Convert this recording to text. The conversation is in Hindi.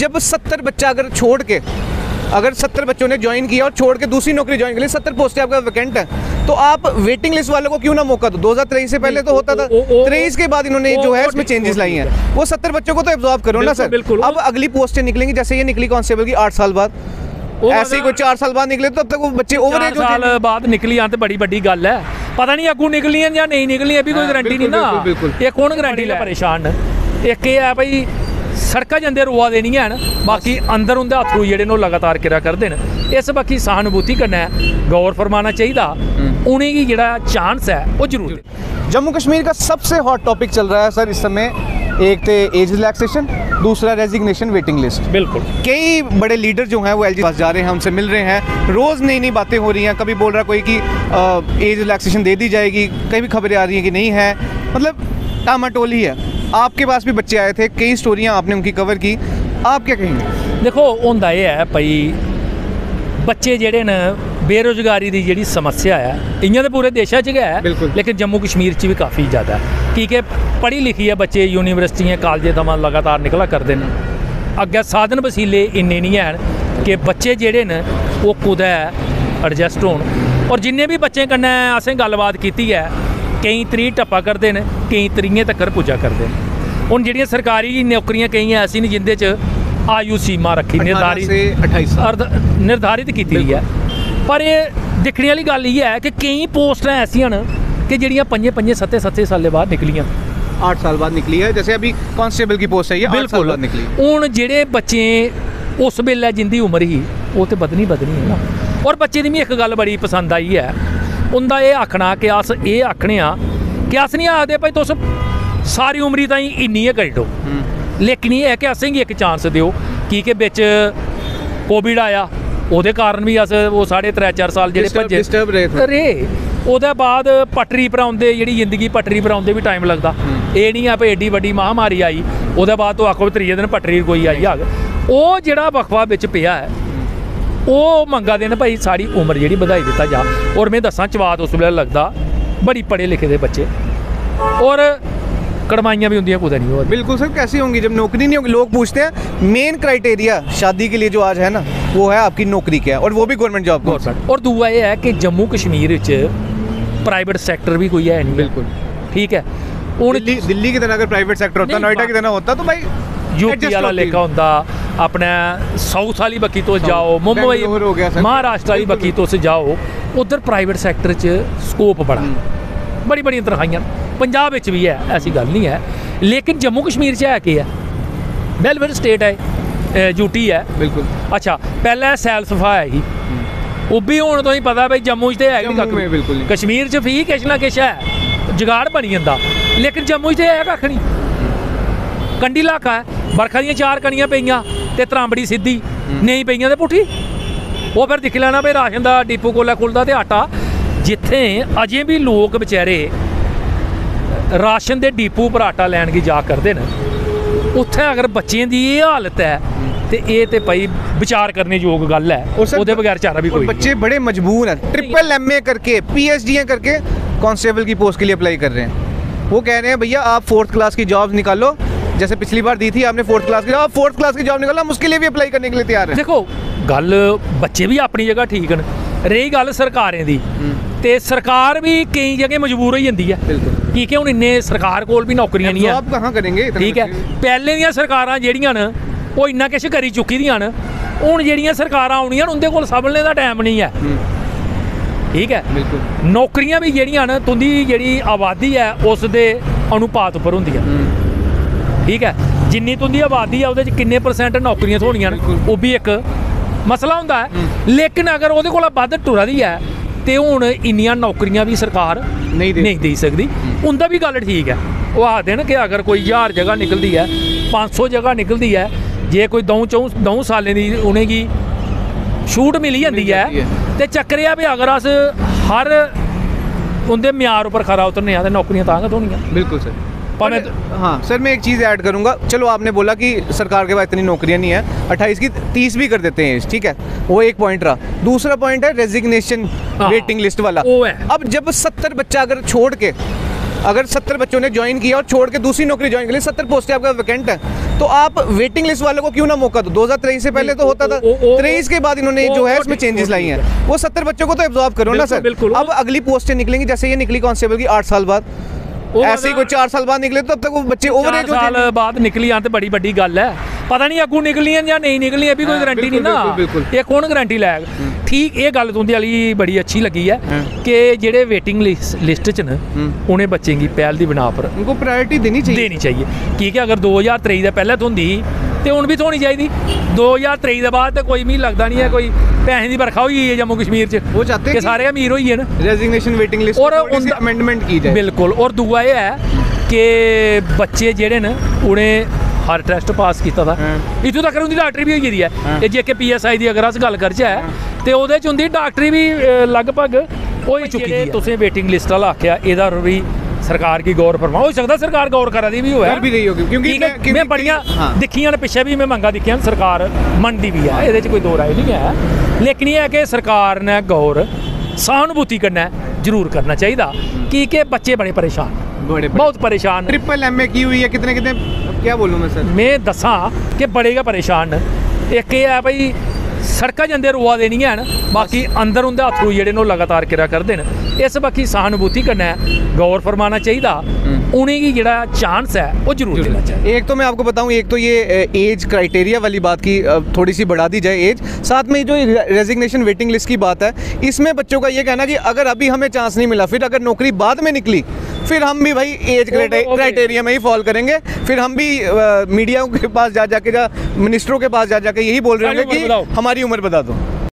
जब 70 बच्चा अगर छोड़ के, अगर 70 बच्चों ने ज्वाइन किया और छोड़ के दूसरी नौकरी ज्वाइन कर ली, 70 पोस्टें आपका वैकेंट है, तो आप वेटिंग लिस्ट वालों को क्यों ना मौका दो। 2023 से पहले तो होता था, 23 के बाद इन्होंने जो है इसमें चेंजेस लाई हैं। वो 70 बच्चों को तो एब्जॉर्ब करो ना सर। अब अगली पोस्टें निकलेंगी, जैसे ये निकली कांस्टेबल की 8 साल बाद, ऐसे ही कोई 4 साल बाद निकले, तब तक वो बच्चे ओवर एज साल बाद निकली तो बड़ी बड़ी गल है। पता नहीं अगू निकली या नहीं निकली, अभी कोई गारंटी नहीं ना। ये कौन गारंटी ले परेशान। एक ये है भाई सड़क जंदे रोआ दे नहीं हैन, बाकी अंदर उंदे अथरू जेहड़े ने लगातार किरा करदे न। इस बाकी सहानुभूति कन्नै गौर फरमाना चाहिए, उन्हें जेहड़ा चांस है वो जरूर दे। जम्मू कश्मीर का सबसे हॉट टॉपिक चल रहा है सर इस समय, एक तो एज रिलैक्सेशन, दूसरा रेजिग्नेशन वेटिंग लिस्ट। बिल्कुल, कई बड़े लीडर जो हैं वो एलजी पास जा रहे हैं, उनसे मिल रहे हैं, रोज़ नई नई बातें हो रही हैं। कभी बोल रहा कोई कि एज रिलैक्सेशन दे दी जाएगी, कहीं भी खबरें आ रही हैं कि नहीं है, मतलब टामाटोल ही है। आपके पास भी बच्चे आए थे, कई स्टोरियाँ आपने उनकी कवर की, आप क्या कहेंगे? देखो होंदा ये है भाई, बच्चे जेहड़े न बेरोजगारी की जी समस्या है, इ'यां तो पूरे देश च गै है, लेकिन जम्मू कश्मीर च भी काफ़ी ज़्यादा है। क्योंकि पढ़ी लिखी है बच्चे यूनिवर्सिटियां कालजें थमां लगातार निकला करते हैं, अग्गै साधन वसीले इन्ने नहीं हैन कि बच्चे जेहड़े न वो कुदै एडजस्ट होन। और जिन्ने भी बच्चें कन्नै असें गल्लबात कीती है, कई 30 टप्पा करते हैं, कई 30 तक पुज्जा करते हैं। हुण जिहड़ियां सरकारी नौकरियां कई ऐसी न जिंदे च आयु सीमा रखी निर्धारित की है, पर यह दिक्खने वाली गल ये है कि कई पोस्टां ऐसियां न कि जिहड़ियां 5-7 साल बाद निकलियां, 8 साल बाद निकली है। जैसे अभी कांस्टेबल की पोस्ट है ये 8 साल बाद निकली। हुण जिहड़े बच्चे उस वेले जिंदी उम्र ही वो तो बदनी है ना। और बच्चे दी भी एक गल बड़ी पसंद आई है, उंदा ये आखना कि अस ये आखने कि अस नहीं आखदे भाई तुस सारी उमरी ताईं इन्नी गै करी दो, लेकिन ये है कि असेंगी एक चांस दिओ। कि बिच कोविड आया, ओहदे कारण भी अस वो 3.5-4 साल जेहड़े भज्जे रेह्। ओहदे बाद पटरी पर आउंदे, जेहड़ी जिंदगी पटरी पर आउंदे भी टाइम लगदा। एह् नहीं है भाई एड्डी बड्डी महामारी आई, ओहदे बाद तो आखो 3 दिन पटरी कोई आई जाग। ओह जेहड़ा वक्फा बिच पिया है, ਉਹ ਮੰਗਾ देन भाई साड़ी उम्र जी ਵਧਾਈ ਦਿੱਤਾ जा। और मैं दसा चवात उस वे लगता बड़ी पढ़े लिखे दे बच्चे, और कड़माइयाँ भी होंगी कुछ नहीं हो। बिल्कुल सर, कैसी होंगी जब नौकरी नहीं होगी। लोग पूछते हैं मेन क्राइटेरिया शादी के लिए जो आज है ना, वो है आपकी नौकरी क्या है, और वो भी गवर्नमेंट जॉब को। और दूआ ये है कि जम्मू कश्मीर प्राइवेट सैक्टर भी कोई है नहीं। बिल्कुल ठीक है। दिल्ली की तरह अगर प्राइवेट सेक्टर होता, नोएडा की तरह होता, तो भाई यूपी वाला लेखा होंदा, अपने साउथ वाली बक्की तो जाओ, मुंबई महाराष्ट्र वाली बक्की तो जाओ, उधर प्राइवेट सैक्टर च स्कोप बड़ा, बड़ी बड़ी तनखाइयां। पंजाब भी है, ऐसी गल नहीं है, लेकिन जम्मू कश्मीर है कि है वेलफेयर स्टेट है, यूटी है। बिल्कुल। अच्छा, पहले सैल सफा है ही, वो भी हुण तो ही पता भाई जम्मू च है बिल्कुल। कश्मीर च भी किश ना किश है, जुगाड़ बनी जाता, लेकिन जम्मू च है कक्ख नहीं। कंडी इलाका है, बरखा दी 4 कणियां पेइयां ते त्रांबड़ी सीधी नहीं पेइयां ते पुट्ठी। वो फिर दिक्ख लैना भाई राशन का डिपो कोला खुलदा ते आटा, जिथे अजें भी लोग बेचारे राशन के डिपो पर आटा लैन की जा करते हैं, उत्थे अगर बच्चों की ये हालत है तो ये तो भाई विचार करने योग गल है। उसके बगैर चारा भी कोई। बच्चे बड़े मजबूर हैं, ट्रिपल MA करके PhD करके कांस्टेबल की पोस्ट के लिए अप्लाई कर रहे हैं। वो कह रहे हैं भैया आप 4th क्लास की जॉब निकालो, जैसे पिछली बार दी थी आपने 4th क्लास की जॉब, 4th क्लास की जॉब निकालो, हम उसके लिए भी अप्लाई करने के लिए तैयार हैं। देखो गल बच्चे भी अपनी जगह ठीक न, रही गल सरकारें दी, ते सरकार भी कई जगह मजबूर हो जाती है, क्योंकि हुण इन्ने सरकार कोल भी नौकरियां नहीं है। आप कहाँ करेंगे? ठीक है, पहले दियां सरकारां जेहड़ियां न वो इन्ना किश करी चुकी दियां न, हुण जेहड़ियां सरकारां आउणियां उंदे कोल संभलने दा टाइम नहीं है। ठीक है, बिल्कुल। नौकरियां भी जेहड़ियां न तुंदी जेहड़ी आबादी है उस दे अनुपात उपर हुंदियां। ठीक है, जिन्नी तुंदी आबादी है उहदे च किन्ने % नौकरियां थोड़ियां न, वो भी एक मसला होंदा है। लेकिन अगर उहदे कोला बद्ध टुरा दी है तो हुण इन्नियां नौकरियां भी सरकार नहीं दे सकदी। उंदा भी गल ठीक है, वो आखदे न कि अगर कोई 1000 जगह निकलदी है, 500 जगह निकलदी है, जे कोई 2 सालें दी उनेंगी छूट मिली जाती है, तो चक्कर है भी अगर अस हर उनके म्यार उपर खरा उतरने तो नौकरियां तां गै थोनियां। बिल्कुल सर। हाँ सर, मैं एक चीज़ ऐड करूँगा। चलो आपने बोला कि सरकार के पास इतनी नौकरियां नहीं है, 28 की 30 भी कर देते हैं, ठीक है, वो एक पॉइंट रहा। दूसरा पॉइंट है रेजिग्नेशन वेटिंग लिस्ट वाला। वो है अब जब 70 बच्चा अगर छोड़ के, अगर 70 बच्चों ने ज्वाइन किया और छोड़ के दूसरी नौकरी ज्वाइन कर ली, 70 पोस्टें आपका वैकेंट है, तो आप वेटिंग लिस्ट वालों को क्यों ना मौका दो। 2023 से पहले तो होता था, 23 के बाद इन्होंने जो है इसमें चेंजेस लाई हैं। वो 70 बच्चों को तो एब्जॉर्ब करो ना सर। अब अगली पोस्टें निकलेंगी, जैसे ये निकली कांस्टेबल की 8 साल बाद, ऐसे ही कोई 4 साल बाद निकले, तो तब तक वो बच्चे ओवर एज हो साल बाद निकलियां तो बड़ी बड़ी गल है। पता नहीं अगू निकलियां या नहीं निकलियां भी कोई गारंटी नहीं ना, ये कौन गारंटी लैग। ठीक ये गल तुंदी वाली बड़ी अच्छी लगी है कि जेडे वेटिंग लिस्ट च न उन्हें बच्चें की पहल की बिना पर उनको प्रायोरिटी देनी चाहिए क्योंकि अगर 2023 दे पहले थोंदी तो हुण भी थोनी चाहिए। 2023 के बाद तो कोई मिगी लगता नहीं है कोई पैसे की बरखा हुई है जम्मू कश्मीर च, वो चाहते हैं कि सारे अमीर होई है ना, रेजिग्नेशन वेटिंग लिस्ट और अमेंडमेंट की जाए। बिल्कुल। और दूआ ये है कि बच्चे जेडे न उन्हें हर टेस्ट पास किया था, इत्थों तक उनकी डॉक्टरी भी होई गेदी है। जे के PSI की अगर अस गल करचै तो ओहदे च उंदी डॉक्टरी भी लगभग हो चुकी है। तुसें वेटिंग लिस्ट वाला आख्या, एदा भी सरकार की गौर फरमा, हो सकता सरकार गौर करा दी भी होए, भी रही होगी, क्योंकि मैं बड़ियां दिखियां ने पिछे भी मैं मंगा दिखियां, सरकार मनदी भी है, एहदे च कोई दो राय नहीं है। लेकिन यह है कि सरकार ने गौर सहानुभूति कन्नै जरूर करना चाहिए कि बच्चे बड़े परेशान, बहुत परेशान। ट्रिपल MA की हुई है, कितने क्या बोलूँ मैं सर, मैं दसा कि बड़े गै परेशान न। एक ये है भाई सड़कां जंदे रोआ दे नहीं हैन, बाकी अंदर उंदे अथरू जेहड़े न लगातार किरा करदे न। इस बाकी सहानुभूति कन्नै गौर फरमाना चाहिए, उन्हें जेड़ा चांस है वो जरूर देना चाहिए। एक तो मैं आपको बताऊं, एक तो ये एज क्राइटेरिया वाली बात की थोड़ी सी बढ़ा दी जाए एज, साथ में जो रेजिग्नेशन वेटिंग लिस्ट की बात है, इसमें बच्चों का ये कहना कि अगर अभी हमें चांस नहीं मिला, फिर अगर नौकरी बाद में निकली, फिर हम भी भाई एज क्राइटेरिया में ही फॉल करेंगे। फिर हम भी मीडिया के पास जा जाके मिनिस्टरों के पास जा जाके यही बोल रहे होंगे कि हमारी उम्र बता दो।